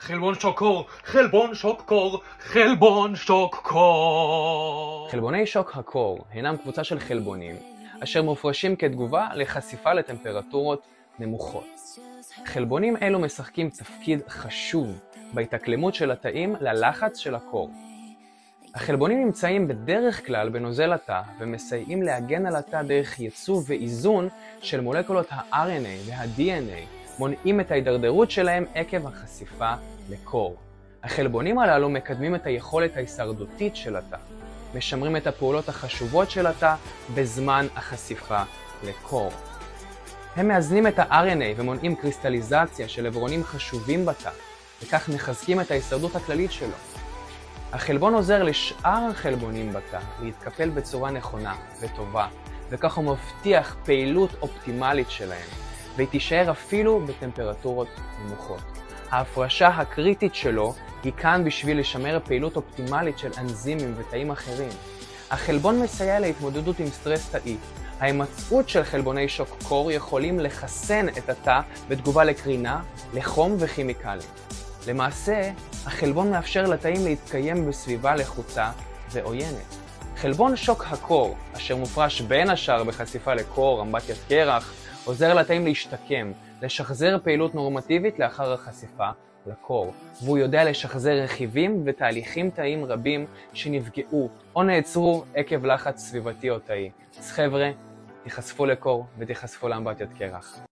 חלבון שוק קור, חלבון שוק קור, חלבון שוק קור. חלבוני שוק הקור הינם קבוצה של חלבונים אשר מופרשים כתגובה לחשיפה לטמפרטורות נמוכות. חלבונים אלו משחקים תפקיד חשוב בהתאקלמות של התאים ללחץ של הקור. החלבונים נמצאים בדרך כלל בנוזל התא ומסייעים להגן על התא דרך ייצוב ואיזון של מולקולות ה-RNA וה-DNA, מונעים את ההידרדרות שלהם עקב החשיפה לקור. החלבונים הללו מקדמים את היכולת ההישרדותית של התא, משמרים את הפעולות החשובות של התא בזמן החשיפה לקור. הם מאזנים את ה-RNA ומונעים קריסטליזציה של עברונים חשובים בתא, וכך מחזקים את ההישרדות הכללית שלו. החלבון עוזר לשאר החלבונים בתא להתקפל בצורה נכונה וטובה, וכך הוא מבטיח פעילות אופטימלית שלהם, והיא תישאר אפילו בטמפרטורות נמוכות. ההפרשה הקריטית שלו היא כאן בשביל לשמר פעילות אופטימלית של אנזימים ותאים אחרים. החלבון מסייע להתמודדות עם סטרס תאי. ההימצאות של חלבוני שוק קור יכולים לחסן את התא בתגובה לקרינה, לחום וכימיקלים. למעשה, החלבון מאפשר לתאים להתקיים בסביבה לחוצה ועוינת. חלבון שוק הקור, אשר מופרש בין השאר בחשיפה לקור, אמבטיית קרח, עוזר לתאים להשתקם, לשחזר פעילות נורמטיבית לאחר החשיפה לקור, והוא יודע לשחזר רכיבים ותהליכים תאיים רבים שנפגעו או נעצרו עקב לחץ סביבתי או תאי. אז חבר'ה, תיחשפו לקור ותיחשפו לאמבטיית קרח.